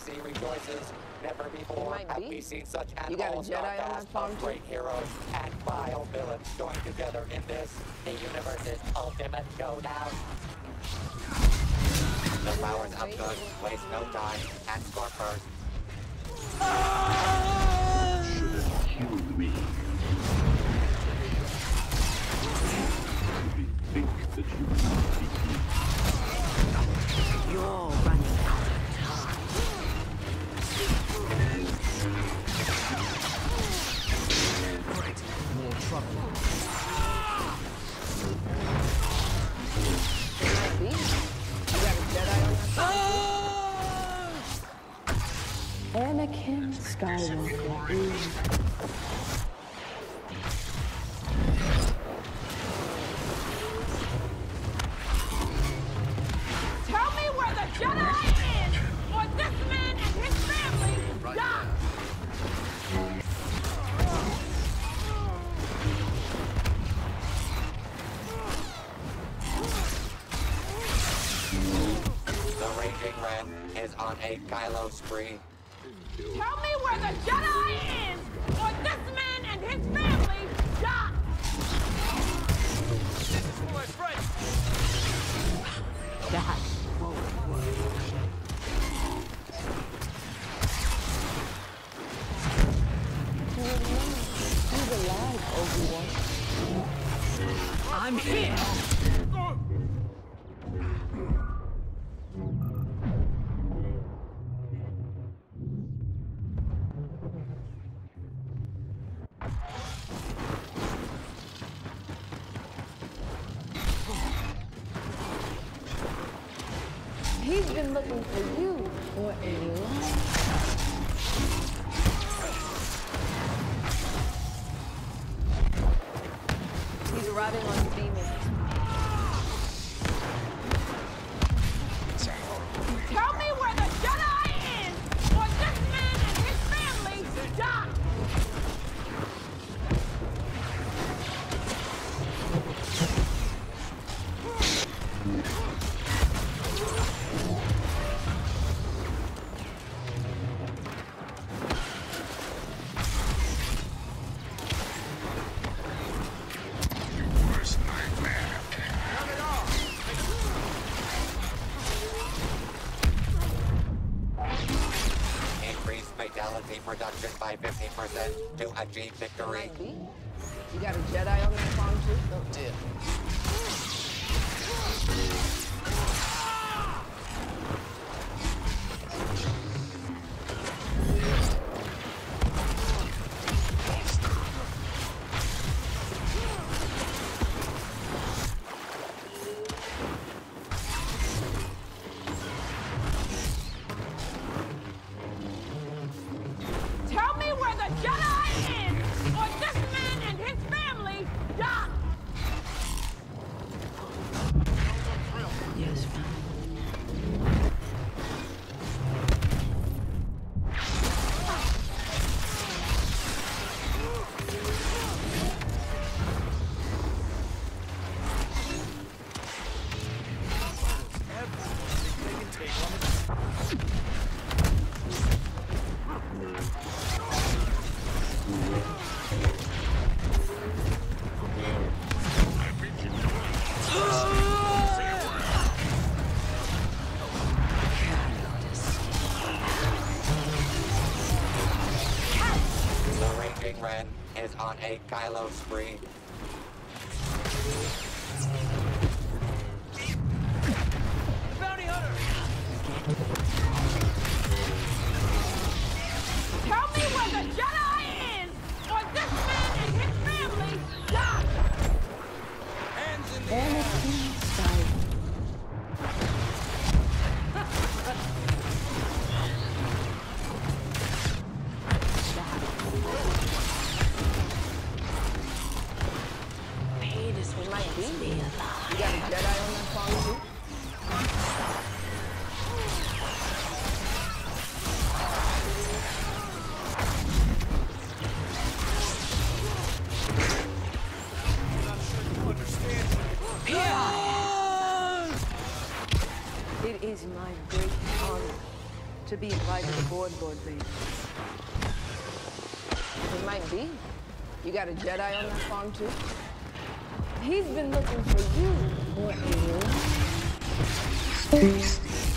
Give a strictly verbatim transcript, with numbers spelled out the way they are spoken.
galaxy rejoices. Never before have be. we seen such an You got a all-star Jedi on cast that phone of too? great heroes and vile villains joined together in this, the universe's ultimate showdown. The powers of good waste no time and score first. Should have killed me. You think that you will defeat. You're running out of time. Great. More trouble. It might be. You got a Jedi on that phone? Anakin Skywalker is... Tell me where the Jedi is, or this man and his family die! The Raging Ren is on a Kylo spree. Tell me where the Jedi is, or this man and his family die! This is for my friend! That won't work. He's alive, Obi-Wan. I'm here. He's been looking for you for a long time. He's arriving on steaming. Tell me where the Jedi is, or this man and his family die! Increase fatality production by fifty percent to achieve victory. Might be. You got a Jedi on that phone too? Oh dear. Tell me where the Jedi is, or this man and his family die! Yes, The Raging Ren is on a Kylo spree. Bounty hunter! Tell me where the Jedi is, or this man and his family die! Hands in the air! Anakin Skywalker. It might be. to be invited aboard, Lord Vader. It might be. You got a Jedi on that farm too? He's been looking for you, boy and girl.